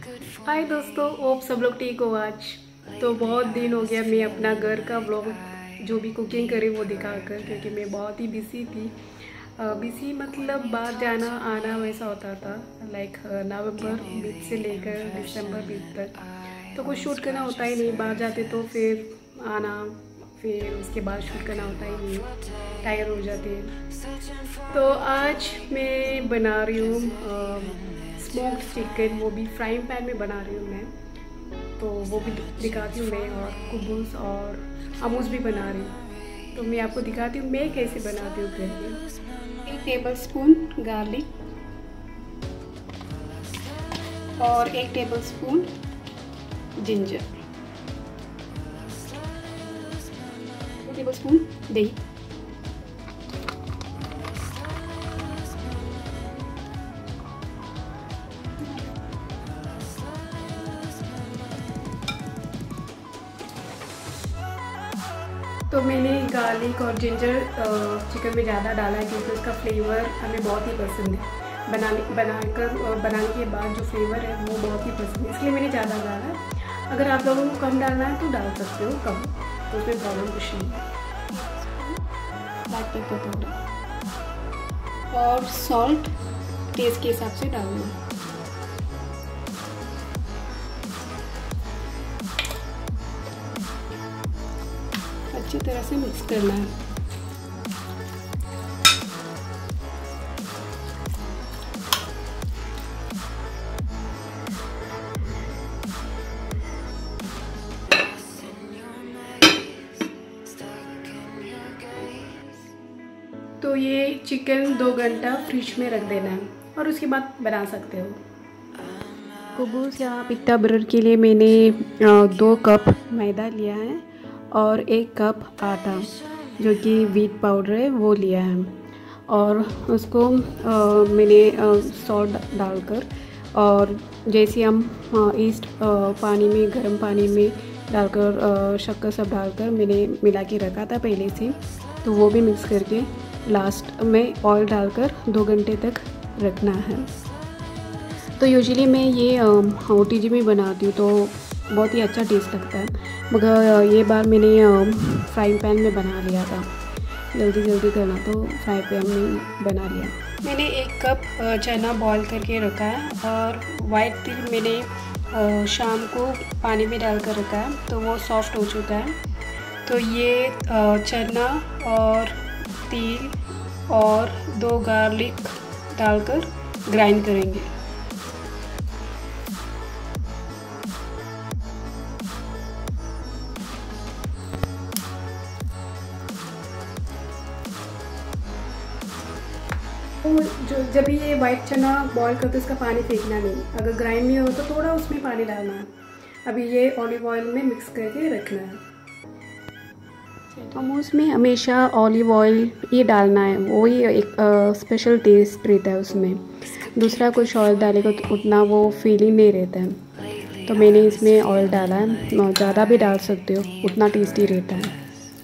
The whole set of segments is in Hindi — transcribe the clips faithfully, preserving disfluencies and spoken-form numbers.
हाय दोस्तों, होप सब लोग ठीक हो। आज तो बहुत दिन हो गया मैं अपना घर का व्लॉग जो भी कुकिंग करी वो दिखा कर, क्योंकि मैं बहुत ही बिजी थी। बिजी मतलब बाहर जाना आना वैसा होता था। लाइक नवंबर बीच से लेकर दिसंबर बीच तक तो कुछ शूट करना होता ही नहीं। बाहर जाते तो फिर आना, फिर उसके बाद शूट करना होता ही नहीं, टायर हो जाते हैं। तो आज मैं बना रही हूँ स्मोक्ड चिकन, वो भी फ्राइंग पैन में बना रही हूँ मैं। तो वो भी दिखाती हूँ मैं, और कुबूस और आमूस भी बना रही हूँ। तो मैं आपको दिखाती हूँ मैं कैसे बनाती हूँ घर में। एक टेबल स्पून गार्लिक और एक टेबल स्पून जिंजर, दो टेबल स्पून दही, तो मैंने गार्लिक और जिंजर चिकन में ज़्यादा डाला है क्योंकि उसका फ्लेवर हमें बहुत ही पसंद है। बनाने बनाकर बनाने के बाद जो फ्लेवर है वो बहुत ही पसंद है, इसलिए मैंने ज़्यादा डाला है। अगर आप लोगों को कम डालना है तो डाल सकते हो कम, तो उसमें प्रॉब्लम कुछ नहीं है। ब्लैक पेपर पाउडर और सॉल्ट टेस्ट के हिसाब से डालना। अच्छी तरह से मिक्स करना है। तो ये चिकन दो घंटा फ्रिज में रख देना है और उसके बाद बना सकते हो। कुबूस या पित्ता बर्गर के लिए मैंने दो कप मैदा लिया है और एक कप आटा जो कि व्हीट पाउडर है वो लिया है, और उसको आ, मैंने सॉल्ट डालकर और जैसे हम ईस्ट पानी में गर्म पानी में डालकर शक्कर सब डालकर मैंने मिला के रखा था पहले से, तो वो भी मिक्स करके लास्ट में ऑयल डालकर दो घंटे तक रखना है। तो यूजुअली मैं ये ओ टी जी में बनाती हूँ तो बहुत ही अच्छा टेस्ट लगता है, मगर ये बार मैंने फ्राइंग पैन में बना लिया था। जल्दी जल्दी करना तो फ्राई पैन में बना लिया। मैंने एक कप चना बॉईल करके रखा है और वाइट तिल मैंने शाम को पानी में डाल कर रखा है, तो वो सॉफ्ट हो चुका है। तो ये चना और तिल और दो गार्लिक डालकर ग्राइंड करेंगे। तो जो जब भी ये वाइट चना बॉईल करते उसका पानी फेंकना नहीं, अगर ग्राइंड नहीं हो तो थोड़ा उसमें पानी डालना है। अभी ये ऑलिव ऑयल में मिक्स करके रखना है। हम उसमें हमेशा ऑलिव ऑयल ये डालना है, वो ही एक स्पेशल टेस्ट रहता है उसमें। दूसरा कुछ ऑयल डालेगा तो उतना वो फीलिंग नहीं रहता है, तो मैंने इसमें ऑयल डाला है। ज़्यादा भी डाल सकते हो, उतना टेस्टी रहता है।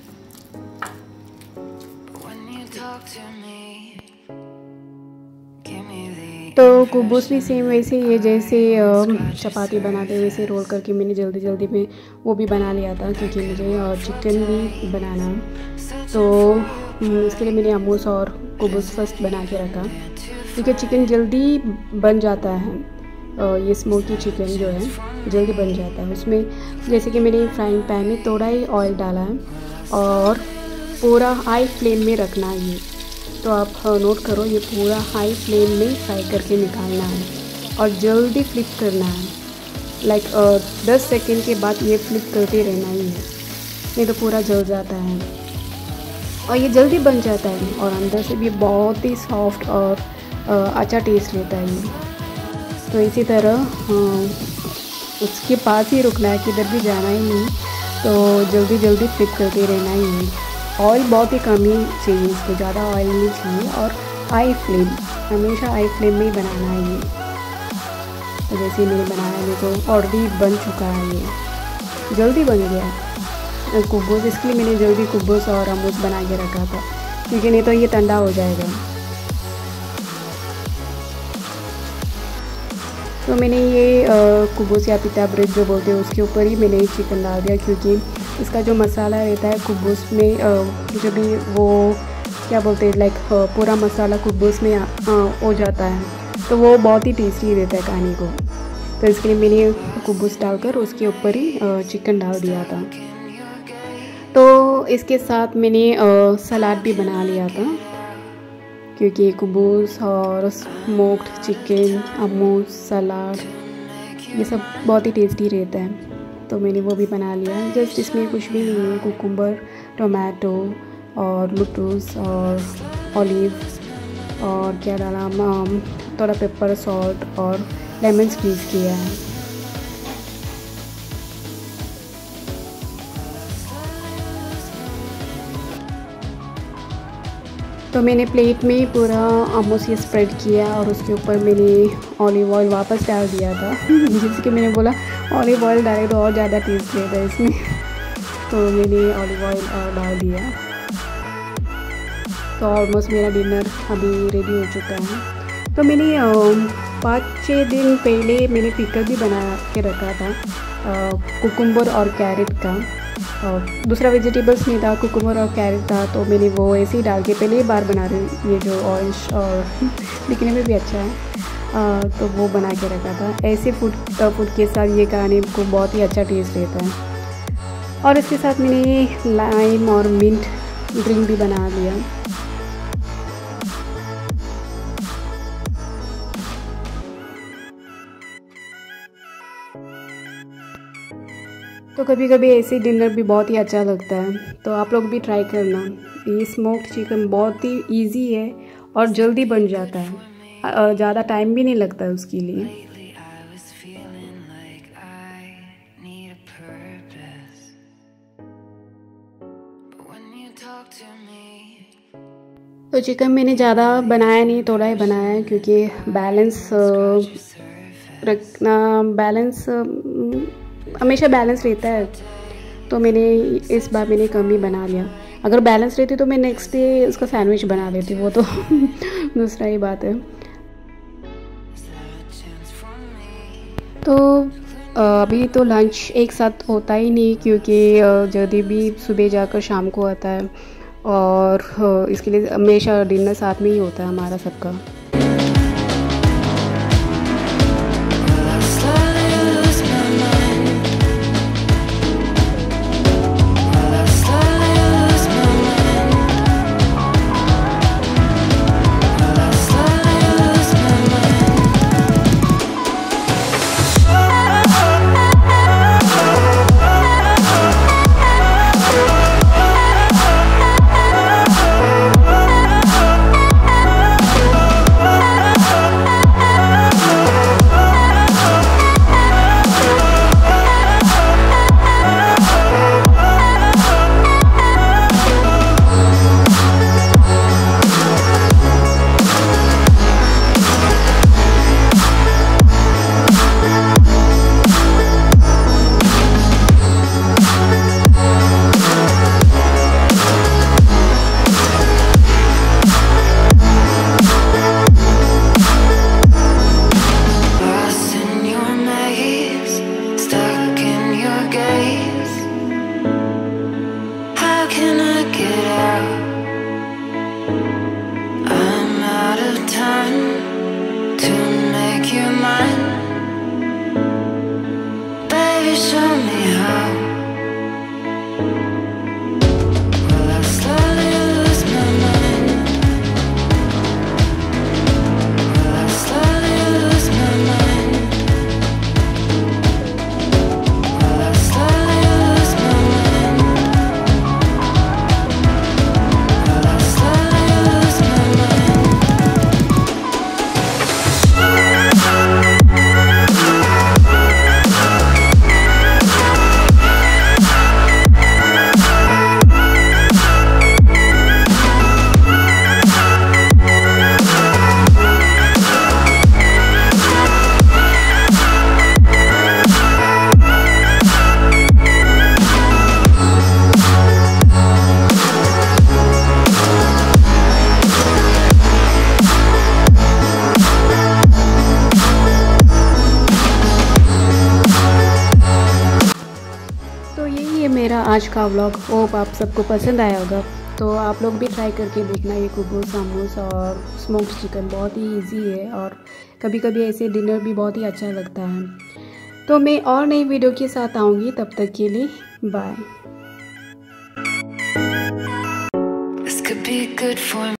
तो कुबूस भी सेम वैसे ही है, जैसे चपाती बनाते हैं वैसे रोल करके मैंने जल्दी जल्दी में वो भी बना लिया था, क्योंकि मुझे चिकन भी बनाना है। तो इसके लिए मैंने आमूस और कुबूस फर्स्ट बना के रखा, क्योंकि चिकन जल्दी बन जाता है। ये स्मोकी चिकन जो है जल्दी बन जाता है। उसमें जैसे कि मैंने फ्राइंग पैन में थोड़ा ही ऑयल डाला है और पूरा हाई फ्लेम में रखना है ये। तो आप नोट करो, ये पूरा हाई फ्लेम में फ्राई करके निकालना है और जल्दी फ्लिप करना है। लाइक दस सेकेंड के बाद ये फ्लिप करते रहना ही है, नहीं तो पूरा जल जाता है। और ये जल्दी बन जाता है और अंदर से भी बहुत ही सॉफ्ट और uh, अच्छा टेस्ट लेता है ये। तो इसी तरह uh, उसके पास ही रुकना है, किधर भी जाना ही नहीं, तो जल्दी जल्दी फ्लिप करते रहना ही है। ऑयल बहुत ही कम ही चाहिए इसको, ज़्यादा ऑयल नहीं चाहिए, और हाई फ्लेम, हमेशा हाई फ्लेम में ही बनाना है ये। तो जैसे मैंने बनाया, देखो ऑलरेडी बन चुका है, ये जल्दी बन गया कुबूस। इसके लिए मैंने जल्दी कुबूस और आमूस बना के रखा था, क्योंकि नहीं तो ये ठंडा हो जाएगा। तो मैंने ये कुबूस या पिता ब्रेड जो बोलते हैं उसके ऊपर ही मैंने चिकन डाल दिया, क्योंकि इसका जो मसाला रहता है कुबूस में जब भी वो क्या बोलते हैं लाइक पूरा मसाला कुबूस में हो जाता है तो वो बहुत ही टेस्टी रहता है खाने को। तो इसके लिए मैंने कुबूस डालकर उसके ऊपर ही चिकन डाल दिया था। तो इसके साथ मैंने सलाद भी बना लिया था, क्योंकि कुबूस और स्मोक्ड चिकन, अमूस, सलाद ये सब बहुत ही टेस्टी रहता है। तो मैंने वो भी बना लिया। जस्ट इसमें कुछ भी नहीं है, कुकुम्बर, टोमेटो और लुटूस और ऑलिव और क्या डाला, थोड़ा पेपर, सॉल्ट और लेमन स्क्वीज़ किया है। तो मैंने प्लेट में पूरा आमोस ये स्प्रेड किया और उसके ऊपर मैंने ऑलिव ऑयल वापस डाल दिया था जैसे कि मैंने बोला ऑलिव ऑयल डाले तो और ज़्यादा टेस्ट रहता है इसमें तो मैंने ऑलिव ऑयल डाल दिया। तो ऑलमोस्ट मेरा डिनर अभी रेडी हो चुका है। तो मैंने पाँच छः दिन पहले मैंने पिकल भी बना के रखा था कुकुम्बर और कैरेट का, और दूसरा वेजिटेबल्स नहीं था, कुकुम्बर और कैरेट था। तो मैंने वो ऐसे ही डाल के पहले ही बार बना रही, ये जो ऑरेंज और दिखने में भी अच्छा है आ, तो वो बना के रखा था। ऐसे फूड फूड के साथ ये खाने को बहुत ही अच्छा टेस्ट रहता है। और इसके साथ मैंने लाइम और मिंट ड्रिंक भी बना लिया। तो कभी कभी ऐसे डिनर भी बहुत ही अच्छा लगता है, तो आप लोग भी ट्राई करना। ये स्मोक्ड चिकन बहुत ही इजी है और जल्दी बन जाता है, ज़्यादा टाइम भी नहीं लगता है उसके लिए। तो चिकन मैंने ज़्यादा बनाया नहीं, थोड़ा ही बनाया है, क्योंकि बैलेंस रखना, बैलेंस हमेशा बैलेंस रहता है। तो मैंने इस बार मैंने कम ही बना लिया। अगर बैलेंस रहती तो मैं नेक्स्ट डे उसका सैंडविच बना लेती, वो तो दूसरा ही बात है। तो अभी तो लंच एक साथ होता ही नहीं, क्योंकि जल्दी भी सुबह जाकर शाम को आता है, और इसके लिए हमेशा डिनर साथ में ही होता है हमारा सबका। आज का व्लॉग होप आप सबको पसंद आया होगा। तो आप लोग भी ट्राई करके देखना ये कुबूस मोमोज और स्मोक्ड चिकन, बहुत ही इजी है और कभी कभी ऐसे डिनर भी बहुत ही अच्छा लगता है। तो मैं और नई वीडियो के साथ आऊँगी, तब तक के लिए बाय।